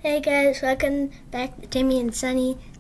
Hey guys, welcome back to Timmy and Sunny.